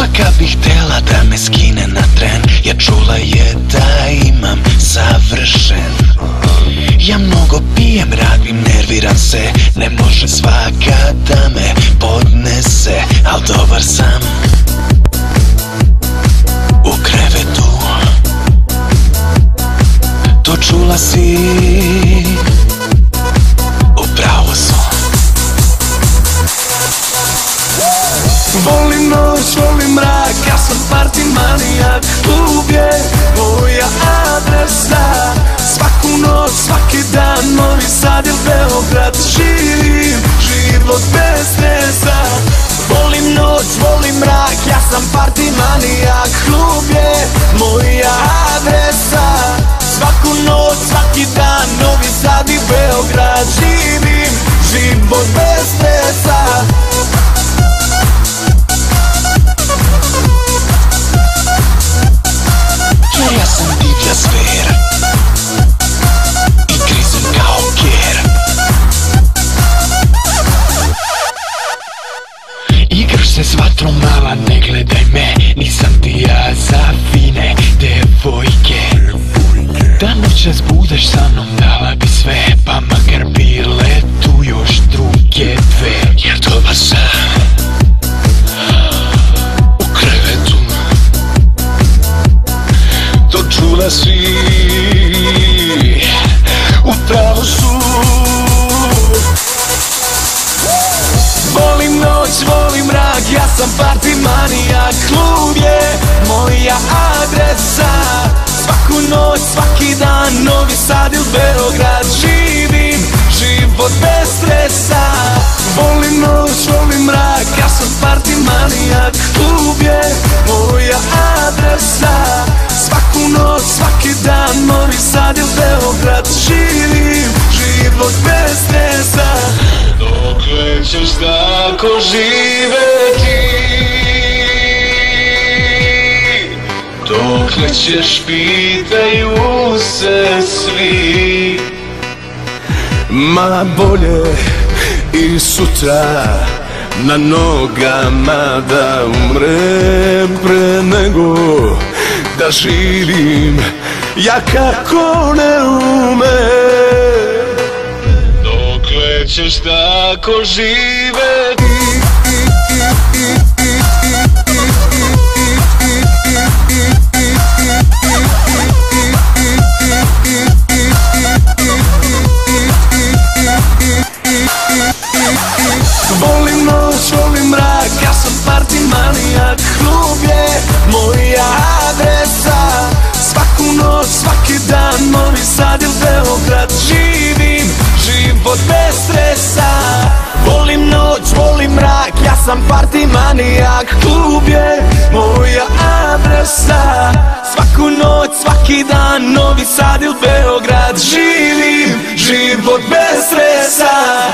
Svaka bi htela da me skine na tren, jer čula je da imam savršen. Ja mnogo pijem, radim, nerviram se, ne može svaka da me podnese, al dobar sam u krevetu. To čula si, upravo sam. Volim noć, volim mrak, ja sam party manijak. Klub je moja adresa. Svaku noć, svaki dan, Novi Sad ili Beograd. Živim život bez stresa. Volim noć, volim mrak, ja sam party manijak. Klub je moja adresa. Svaku noć, svaki dan, Novi Sad i Beograd. Živim život bez stresa. Jer ja sam divlja zver i grizem kao ker. Igraš se s vatrom, mala, ne gledaj me. Nisam ti ja za fine devojke. Da noćas budeš sa mnom, dala bi sve, pa makar bile tu još druge dve. Jer dobar sam u krevetu. To čula si, upravo su. Volim noć, volim mrak, ja sam party manijak. Klub je moja adresa. Svaku noć, svaki dan, Novi Sad ili Beograd. Živim život bez stresa. Volim noć, volim mrak, ja sam party manijak. Klub je moja adresa. Svaku noć, svaki dan, Novi Sad ili Beograd. Živim život bez stresa. Dokle ćeš tako živeti? Dokle ćeš, pitaju se svi. Ma bolje i sutra na nogama da umrem pre nego da živim ja kako ne umem. Dokle ćeš tako živeti? Volim noć, volim mrak, ja sam party manijak. Klub je moja adresa. Svaku noć, svaki dan, Novi Sad ili Beograd. Živim život bez stresa. Volim noć, volim mrak, ja sam party manijak. Klub je moja adresa. Svaku noć, svaki dan, Novi Sad ili Beograd. Živim život bez stresa.